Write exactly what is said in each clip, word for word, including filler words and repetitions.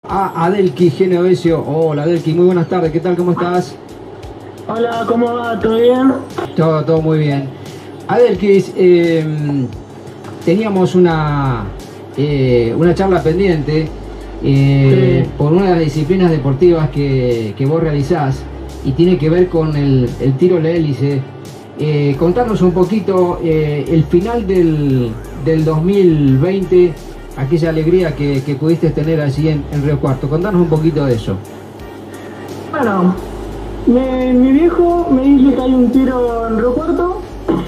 A Adelki Genovesio. Hola Adelki, muy buenas tardes, ¿qué tal? ¿Cómo estás? Hola, ¿cómo va? ¿Todo bien? Todo, todo muy bien. Adelki, eh, teníamos una, eh, una charla pendiente eh, Sí. por una de las disciplinas deportivas que, que vos realizás y tiene que ver con el, el tiro a la hélice. Eh, contanos un poquito eh, el final del, del dos mil veinte, aquella alegría que, que pudiste tener allí en, en Río Cuarto. Contanos un poquito de eso. Bueno, me- mi viejo me dice que hay un tiro en Río Cuarto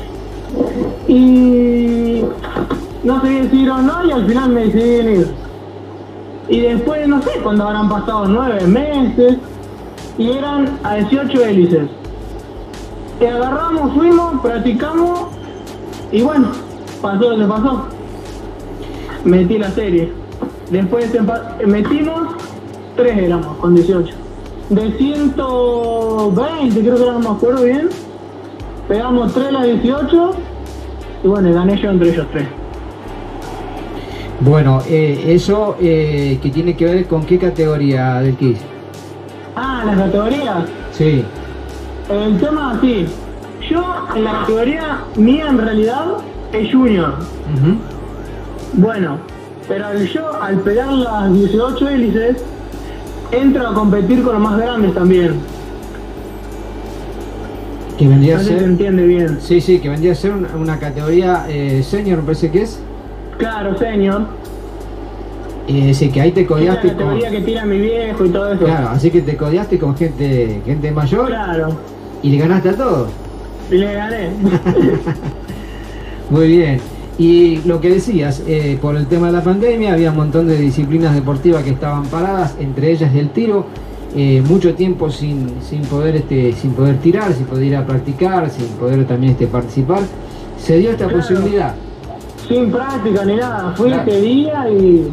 y no sé si ir o no y al final me decidí en ir. Y después, no sé cuándo habrán pasado, nueve meses y eran a dieciocho hélices. Y agarramos, fuimos, practicamos y bueno, pasó lo que pasó. Metí la serie. Después empa- metimos, tres éramos con dieciocho. De ciento veinte, creo que era, no me acuerdo bien. Pegamos tres a las dieciocho y bueno, y gané yo entre ellos tres. Bueno, eh, eso eh, que tiene que ver con qué categoría del Kiss. Ah, las categorías. Sí. El tema así. Yo en la categoría mía en realidad es junior. Ujú. Bueno, pero al- yo al pegar las dieciocho hélices entro a competir con los más grandes también. Que vendría No a sé si se ser. entiende bien. Sí, sí, que vendría a ser una, una categoría eh, senior, me parece que es. Claro, senior. Eh, sí, que ahí te Es la codeaste con. categoría que tira mi viejo y todo eso. Claro, así que te codeaste con gente, gente mayor Claro. y le ganaste a todos. Y le gané. Muy bien. Y lo que decías, eh, por el tema de la pandemia, había un montón de disciplinas deportivas que estaban paradas, entre ellas el tiro, eh, mucho tiempo sin, sin poder este, sin poder tirar, sin poder ir a practicar, sin poder también este, participar. Se dio esta Claro. posibilidad. Sin práctica ni nada. Fui Claro. ese día y.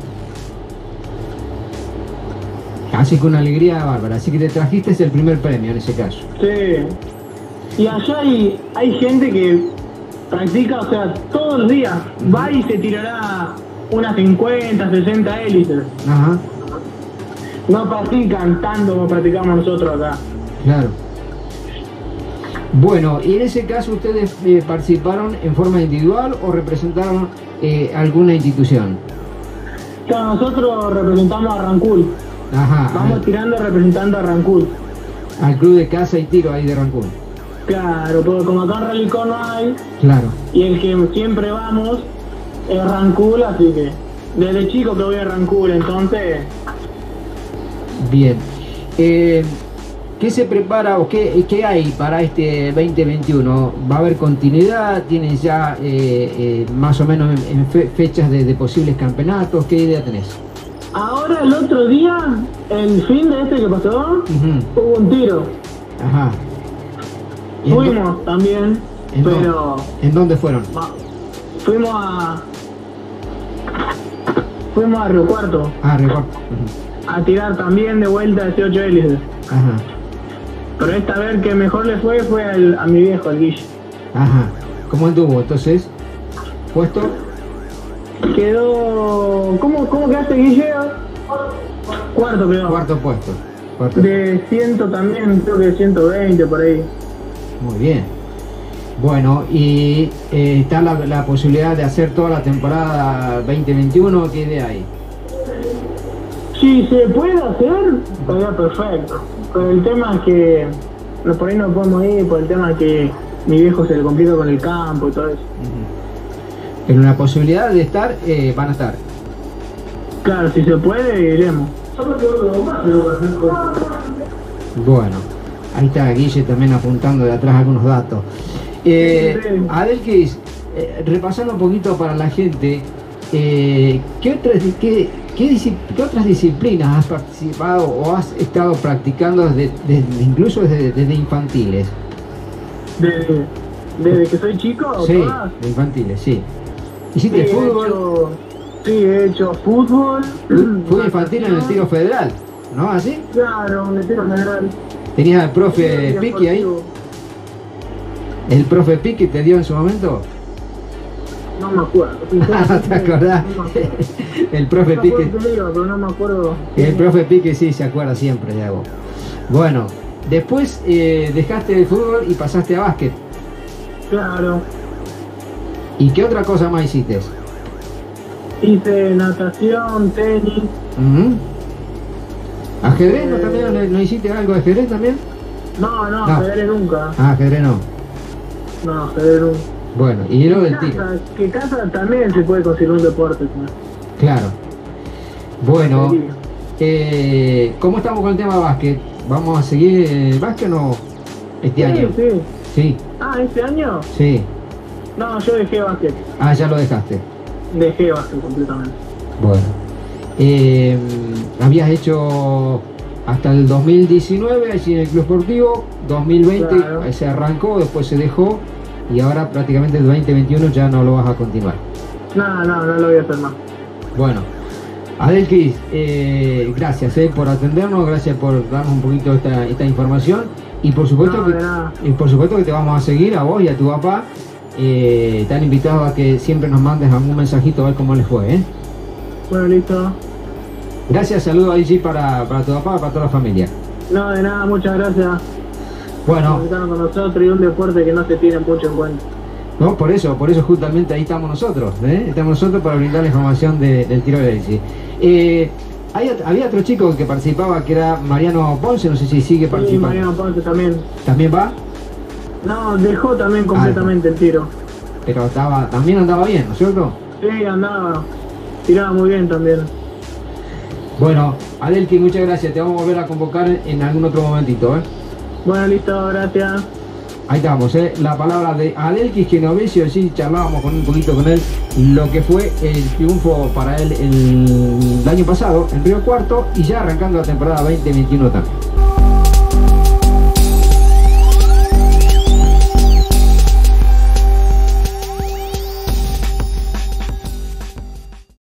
Así que una alegría bárbara. Así que te trajiste el primer premio en ese caso. Sí. Y allá hay, hay gente que practica, o sea, todos los días. Va y se tirará unas cincuenta, sesenta hélices. Ajá, No practican tanto como practicamos nosotros acá. claro. Bueno, y en ese caso ustedes eh, participaron en forma individual o representaron eh, alguna institución. Claro, nosotros representamos a Rancul. Ajá, Vamos al, tirando representando a Rancul. al club de caza y tiro ahí de Rancún. Claro, porque como acá en Relicó no hay, Claro. y el que siempre vamos es Rancul, así que desde chico que voy a Rancul, entonces. Bien. Eh, ¿Qué se prepara o qué, qué hay para este veinte veintiuno? ¿Va a haber continuidad? ¿Tienen ya eh, eh, más o menos en, en fe- fechas de, de posibles campeonatos? ¿Qué idea tenés? Ahora el otro día, el fin de este que pasó, Ujú. hubo un tiro. Ajá. ¿Y en dó- Fuimos también, ¿En dó- pero ¿En dónde fueron? va, fuimos a. Fuimos a Río Cuarto Ah, recuerdo. Ujú. a tirar también de vuelta dieciocho hélices. Ajá. Pero esta vez que mejor le fue fue al- a mi viejo, al Guille. Ajá. ¿Cómo anduvo entonces? ¿Puesto? Quedó. ¿Cómo, cómo quedaste, Guille? Cuarto quedó. Cuarto puesto. Cuarto De ciento también, creo que ciento veinte por ahí. Muy bien. Bueno, y eh, está la, la posibilidad de hacer toda la temporada veinte veintiuno. ¿Qué idea hay? Si se puede hacer, estaría perfecto. Pero el tema es que no, por ahí no podemos ir, por el tema es que mi viejo se le complica con el campo y todo eso. Pero una posibilidad de estar, eh, van a estar. Claro, si se puede, iremos. Bueno, ahí está Guille también apuntando de atrás algunos datos. Eh, Sí, sí, sí. Adelkis, eh, repasando un poquito para la gente, eh, ¿qué, otras, qué, qué, disci- qué otras disciplinas has participado o has estado practicando desde, desde- incluso desde, desde infantiles? Desde, desde que soy chico, Sí, todas. de infantiles, sí. Sí, ¿Hiciste he fútbol? hecho, sí, he hecho fútbol. Fútbol infantil en el tiro federal, ¿no? ¿Así? Claro, en el tiro general. ¿Tenías al profe Sí, Piqui ahí? deportivo. ¿El profe Piqui te dio en su momento? no me acuerdo. ¿Te acordás? No me acuerdo. El profe No Pique. me acuerdo qué digo, pero no me acuerdo. El profe Pique sí se acuerda siempre de vos. Bueno, después eh, dejaste el fútbol y pasaste a básquet. Claro. ¿Y qué otra cosa más hiciste? Hice natación, tenis. Uh-huh. ¿Ajedrez? ¿No, Eh, también, ¿no, no hiciste algo de ajedrez también? No, no, No. ajedrez nunca. Ah, ajedrez no. No, ajedrez nunca. Bueno, y lo del Casa, tiro. que casa también se puede conseguir un deporte. ¿No? Claro. Bueno, Sí. eh, ¿cómo estamos con el tema básquet? ¿Vamos a seguir el básquet o no este Sí, año? sí. Sí, Ah, ¿este año? sí. No, yo dejé básquet. Ah, ya lo dejaste. Dejé básquet completamente. Bueno. Eh, habías hecho hasta el dos mil diecinueve allí en el Club Sportivo, dos mil veinte Claro. se arrancó, después se dejó y ahora prácticamente el veinte veintiuno ya no lo vas a continuar. No, no, no lo voy a hacer más. Bueno, Adelkis, eh, gracias eh, por atendernos, gracias por darnos un poquito esta, esta información y por supuesto No, que de nada. y por supuesto que te vamos a seguir a vos y a tu papá. Eh, están invitados a que siempre nos mandes algún mensajito a ver cómo les fue. ¿eh? Bueno, listo. Gracias, saludos allí para, para tu papá, para toda la familia. No, de nada, muchas gracias. Bueno, Por estar con nosotros y un deporte que no se tiene mucho en cuenta. no, por eso, por eso justamente ahí estamos nosotros, ¿eh? Estamos nosotros para brindar la información de- del tiro de hélice. Eh, hay- había otro chico que participaba que era Mariano Ponce, no sé si sigue Sí, participando. Mariano Ponce también. ¿También va? No, dejó también completamente el tiro. Pero estaba, también andaba bien, ¿no es cierto? Sí, andaba. Tiraba muy bien también. Bueno, Adelki, muchas gracias, te vamos a volver a convocar en algún otro momentito, ¿eh? Bueno, listo, gracias. Ahí estamos, ¿eh? La palabra de Adelkis Genovesio, sí, charlábamos con un poquito con él lo que fue el triunfo para él el, el año pasado en Río Cuarto y ya arrancando la temporada veinte veintiuno también.